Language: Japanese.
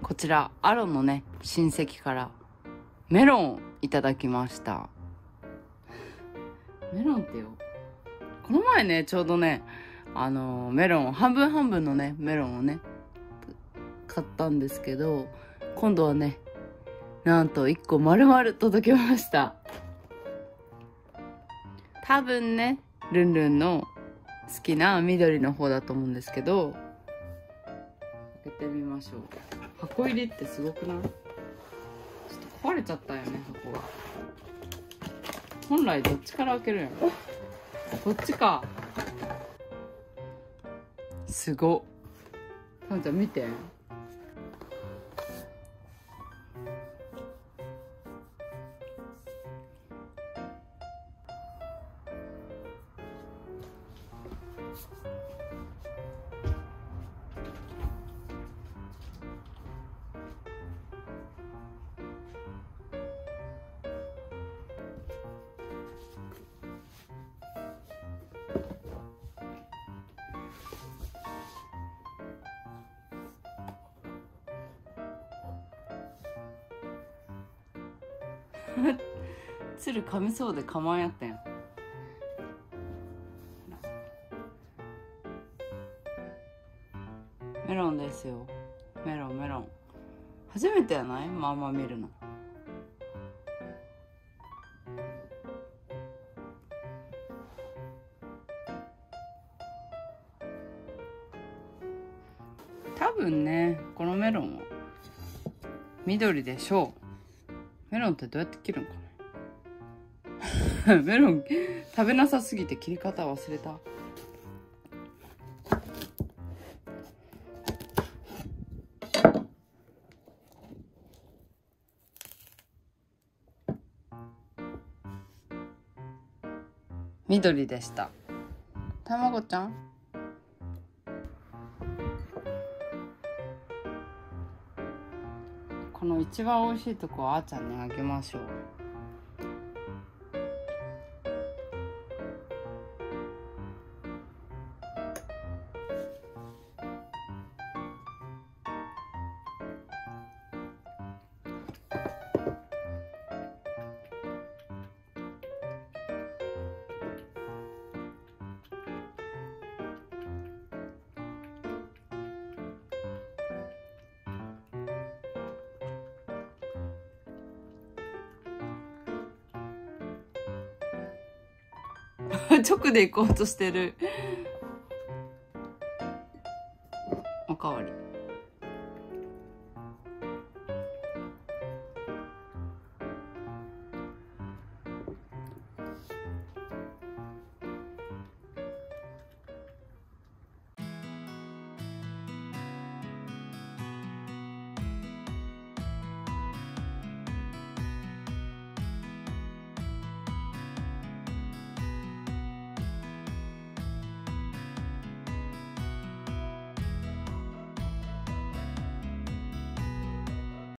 こちらアロのね親戚からメロンをいただきました。メロンってよ、この前ねちょうどねメロン半分半分のねメロンをね買ったんですけど、今度はねなんと1個丸々届きました。多分ねルンルンの好きな緑の方だと思うんですけど、開けてみましょう。箱入りってすごくない？ちょっと壊れちゃったよね、箱が。本来どっちから開けるんやろ。こっちか。すごっ。さんちゃん見て。鶴噛みそうで噛まんやったやん。メロンですよ。メロンメロン。初めてやない？まあまあ見るの。多分ねこのメロンは緑でしょう。メロンってどうやって切るんかな。メロン食べなさすぎて切り方忘れた。緑でした。たまごちゃん、この一番美味しいとこをあーちゃんにあげましょう。直で行こうとしてる。おかわり。